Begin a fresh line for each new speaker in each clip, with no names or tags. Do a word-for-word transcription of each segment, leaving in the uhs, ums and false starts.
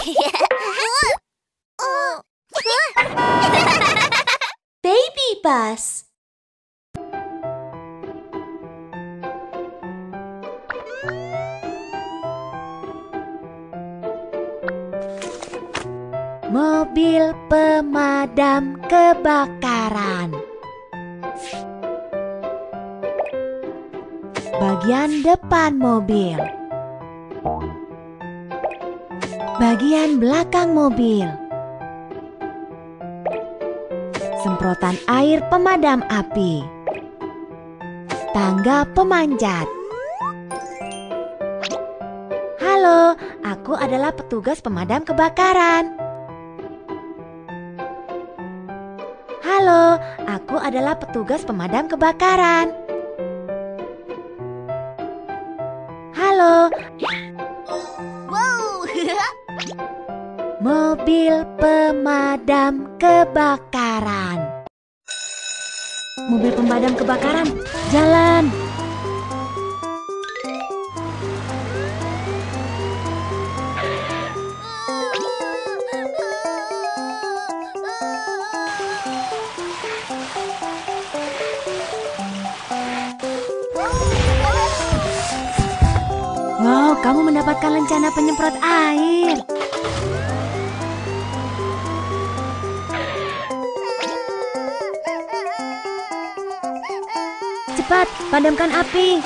Baby bus.
Mobil pemadam kebakaran. Bagian depan mobil. Bagian belakang mobil. Semprotan air pemadam api. Tangga pemanjat. Halo, aku adalah petugas pemadam kebakaran. Halo, aku adalah petugas pemadam kebakaran. Halo.
Wow.
Mobil pemadam kebakaran. Mobil pemadam kebakaran, jalan. Wow, kamu mendapatkan lencana penyemprot air. Cepat, padamkan api.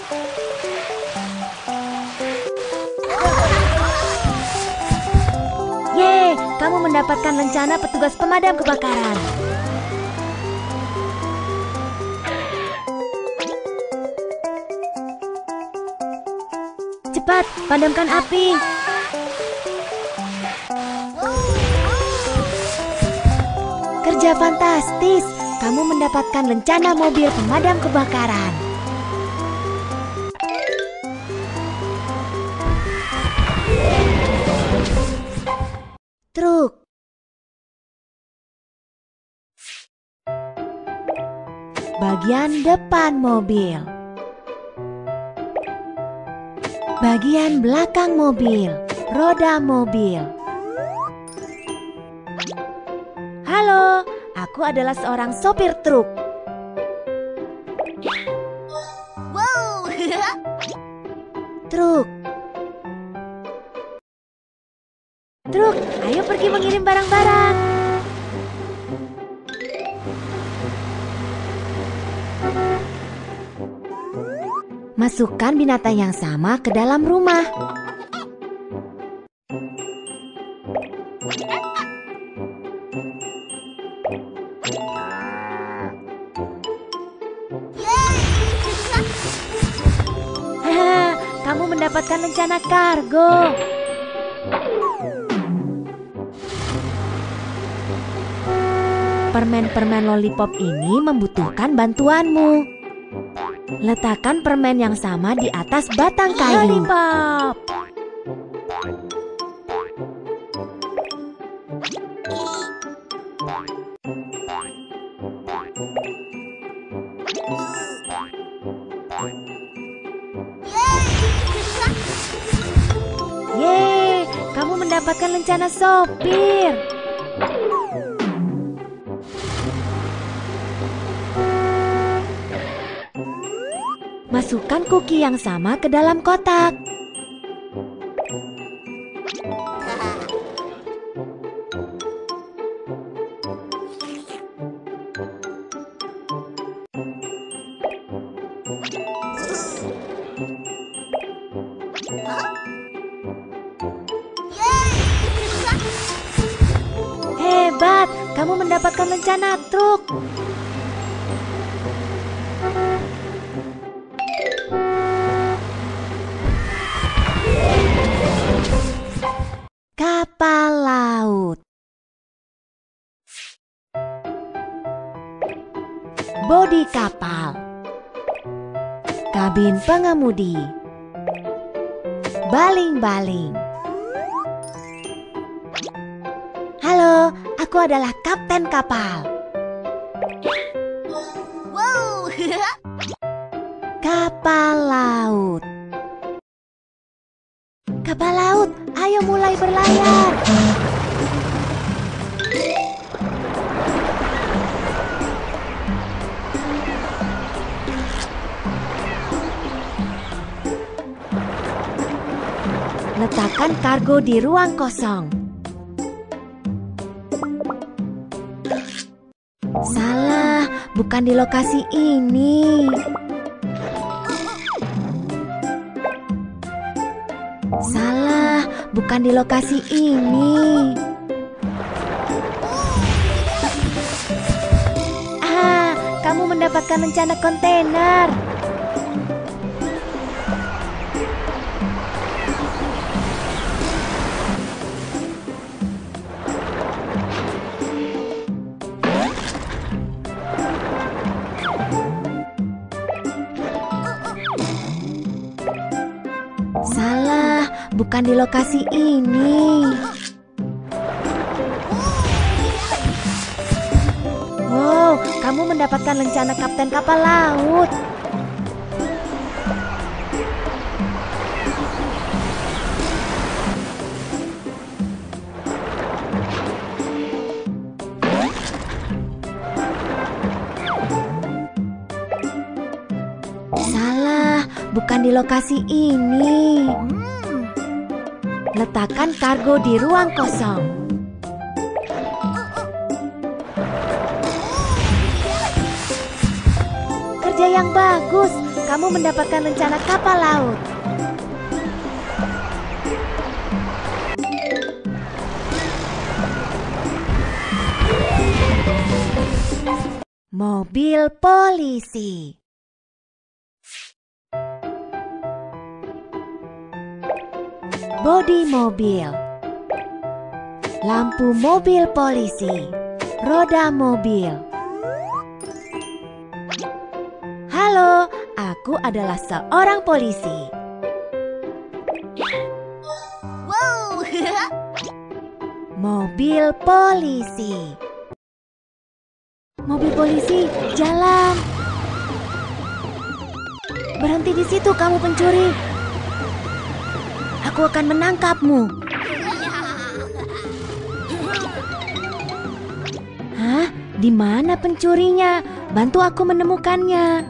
Yeay, kamu mendapatkan lencana petugas pemadam kebakaran. Cepat, padamkan api. Kerja fantastis. Kamu mendapatkan lencana mobil pemadam kebakaran. Truk. Bagian depan mobil. Bagian belakang mobil. Roda mobil. Halo. Aku adalah seorang sopir truk.
Wow.
Truk. Truk, ayo pergi mengirim barang-barang. Masukkan binatang yang sama ke dalam rumah. Kamu mendapatkan lencana kargo. Permen-permen lollipop ini membutuhkan bantuanmu. Letakkan permen yang sama di atas batang kayu. Lollipop. Yeay, kamu mendapatkan lencana sopir. Masukkan kuki yang sama ke dalam kotak. Hebat, kamu mendapatkan lencana truk. Kapal laut. Bodi kapal. Kabin pengemudi. Baling-baling. Halo, aku adalah kapten kapal.
Wow.
Kapal laut. Kapal laut, ayo mulai berlayar. Letakkan kargo di ruang kosong. Salah, bukan di lokasi ini. Salah, bukan di lokasi ini. Ah, kamu mendapatkan rencana kontainer. Salah, bukan di lokasi ini. Wow, kamu mendapatkan rencana kapten kapal laut. Salah, bukan di lokasi ini. Letakkan kargo di ruang kosong. Kerja yang bagus, kamu mendapatkan rencana kapal laut. Mobil polisi. Bodi mobil, lampu mobil polisi, roda mobil. Halo, aku adalah seorang polisi.
Wow.
Mobil polisi. Mobil polisi, jalan. Berhenti di situ kamu pencuri. Aku akan menangkapmu. Hah? Di mana pencurinya? Bantu aku menemukannya.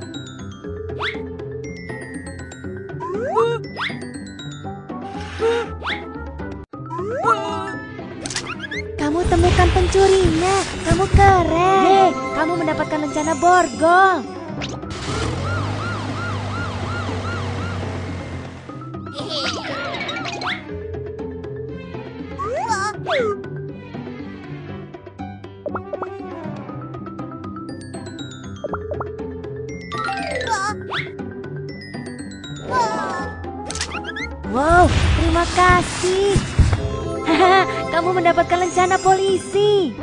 Kamu temukan pencurinya. Kamu keren. Hei, kamu mendapatkan rencana borgol. Wow, terima kasih. Haha, kamu mendapatkan rencana polisi.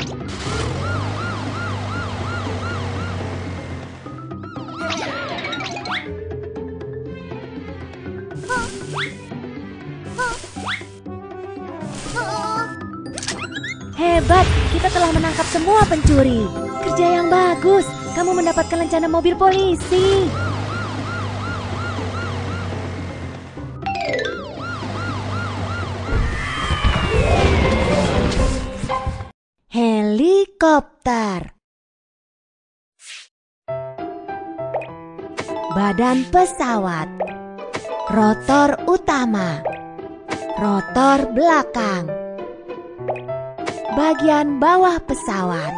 Hebat, kita telah menangkap semua pencuri. Kerja yang bagus, kamu mendapatkan rencana mobil polisi. Helikopter. Badan pesawat. Rotor utama. Rotor belakang. Bagian bawah pesawat.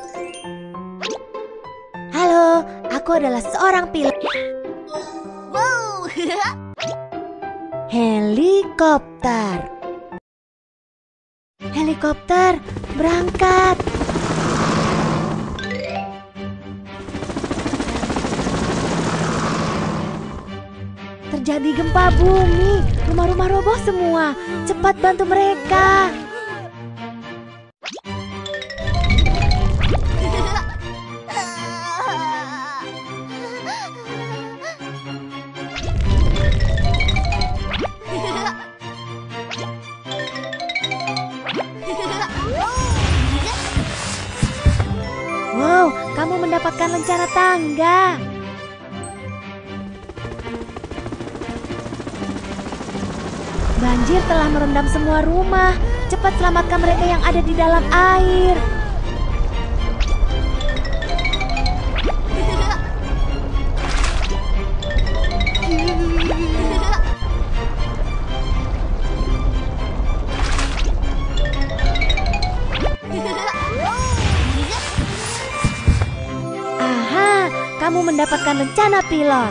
Halo, aku adalah seorang pilot.
Wow.
Helikopter. Helikopter, berangkat. Terjadi gempa bumi, rumah-rumah roboh semua. Cepat bantu mereka. Wow, kamu mendapatkan rencana tangga. Banjir telah merendam semua rumah. Cepat selamatkan mereka yang ada di dalam air. Aha, kamu mendapatkan lencana pilot.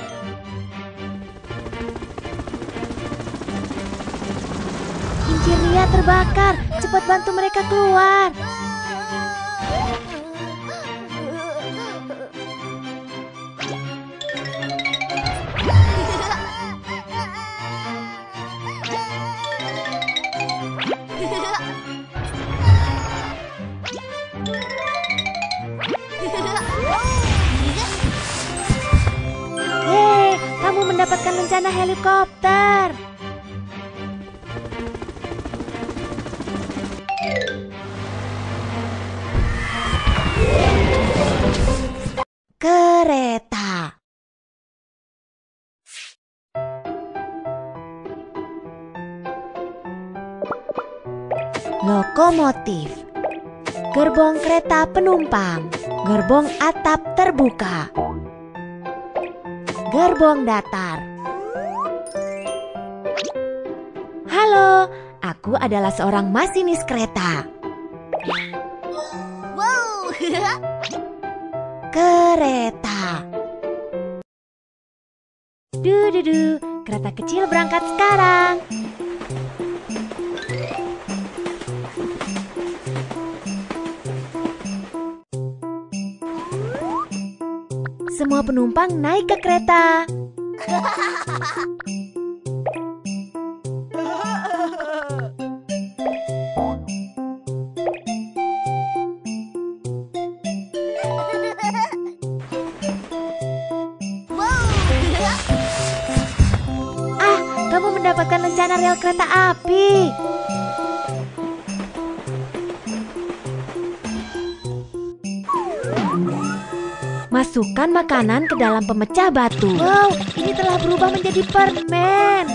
Kincir Ria terbakar. Cepat bantu mereka keluar. Yeay, kamu mendapatkan lencana helikopter. Kereta. Lokomotif. Gerbong kereta penumpang. Gerbong atap terbuka. Gerbong datar. Halo, aku adalah seorang masinis kereta.
Wow.
Kereta. Du-du-du, kereta kecil berangkat sekarang. Semua penumpang naik ke kereta. Ah, kamu mendapatkan lencana rel kereta api. Masukkan makanan ke dalam pemecah batu. Wow, ini telah berubah menjadi permen.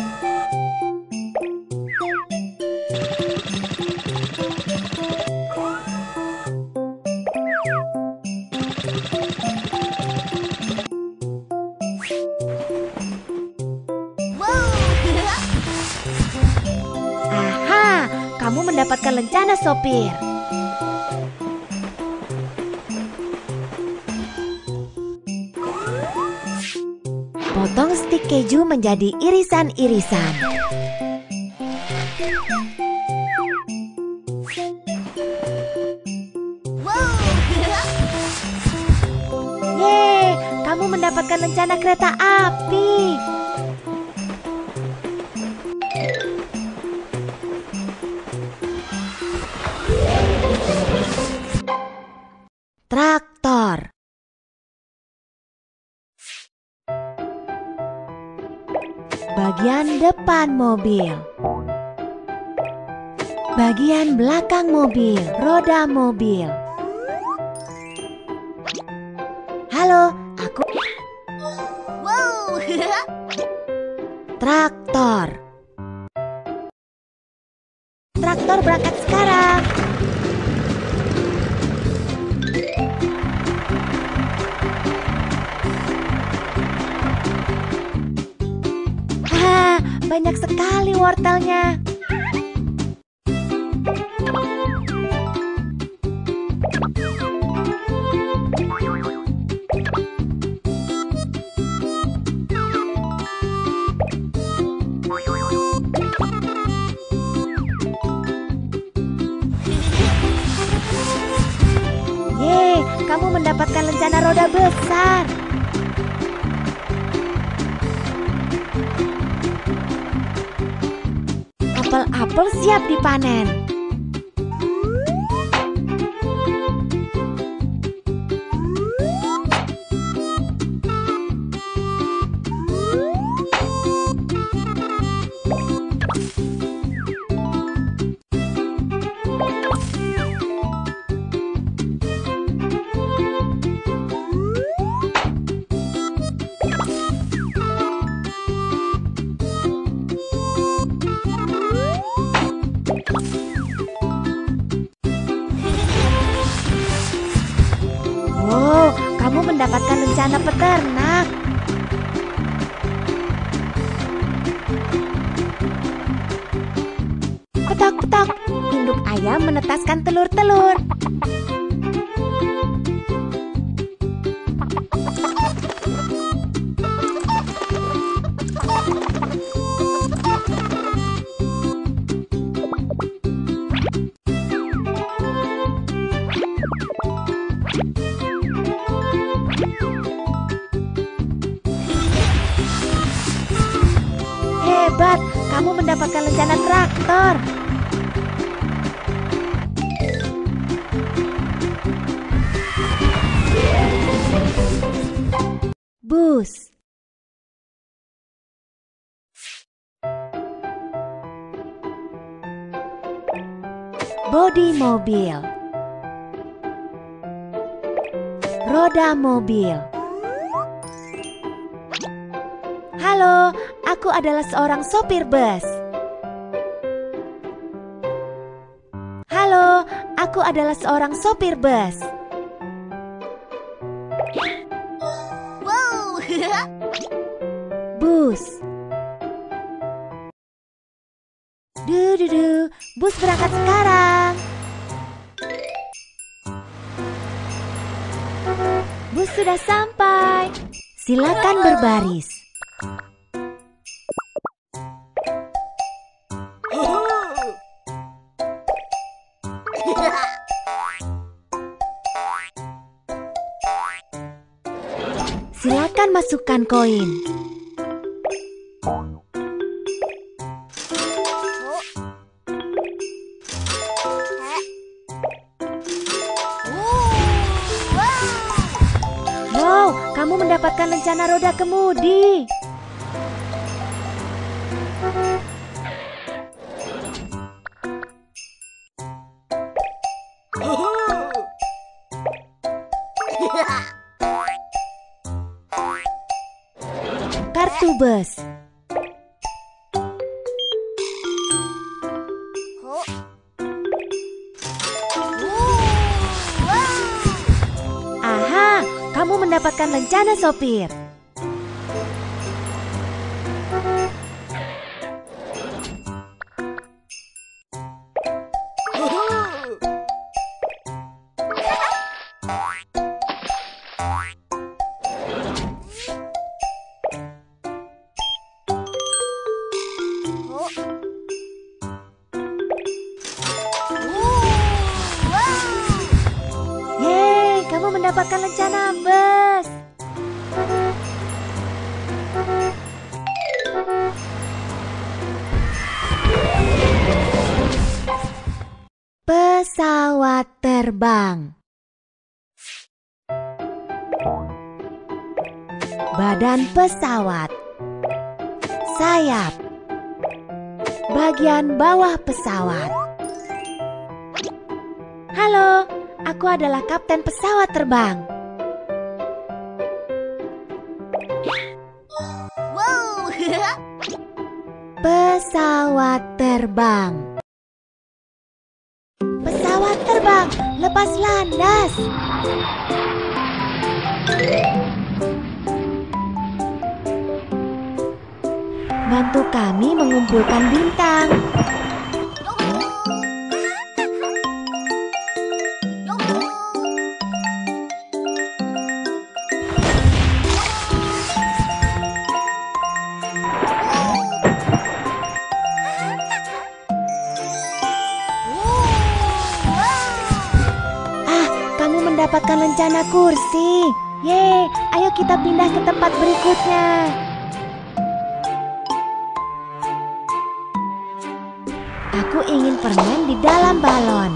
Aha, kamu mendapatkan lencana sopir. Potong stik keju menjadi irisan-irisan. Yeay, kamu mendapatkan lencana kereta api. Traktor. Bagian depan mobil. Bagian belakang mobil, roda mobil. Halo, aku
Wow.
traktor. Traktor berangkat sekarang. Haha, banyak sekali wortelnya. Yeay, kamu mendapatkan lencana roda besar. Apel-apel siap dipanen. Wow, kamu mendapatkan lencana peternak. Petak-petak, induk ayam menetaskan telur-telur. Hebat, kamu mendapatkan lencana traktor. Bus. Bodi mobil. Roda mobil. Halo, aku adalah seorang sopir bus. Halo, aku adalah seorang sopir bus.
Wow.
Bus. Du-du-du, bus berangkat sekarang. Bus sudah sampai. Silakan berbaris. Silakan masukkan koin. Wow, kamu mendapatkan lencana roda kemudi. Kartu bus. Aha, kamu mendapatkan lencana sopir. Yeay, kamu mendapatkan lencana bus. Pesawat terbang. Badan pesawat. Sayap. Bagian bawah pesawat. Halo, aku adalah kapten pesawat terbang.
Wow.
Pesawat terbang. Pesawat terbang, lepas landas. Bantu kami mengumpulkan bintang. Ah, kamu mendapatkan lencana kursi. Yeay, ayo kita pindah ke tempat berikutnya. Aku ingin permen di dalam balon.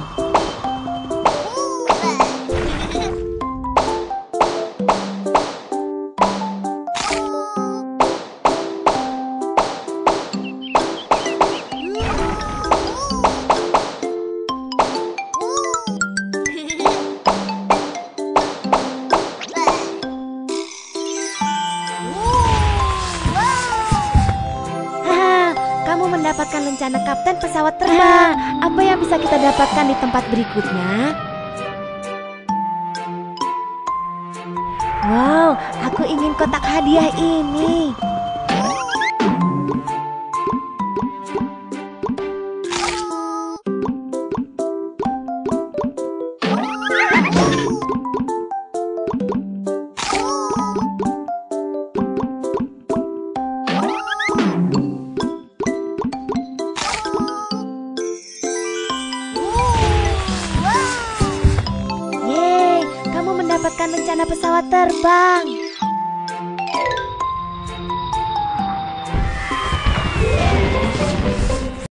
Kamu mendapatkan lencana kapten pesawat terbang. Apa yang bisa kita dapatkan di tempat berikutnya? Wow, aku ingin kotak hadiah ini. Yeay, kamu mendapatkan rencana pesawat terbang.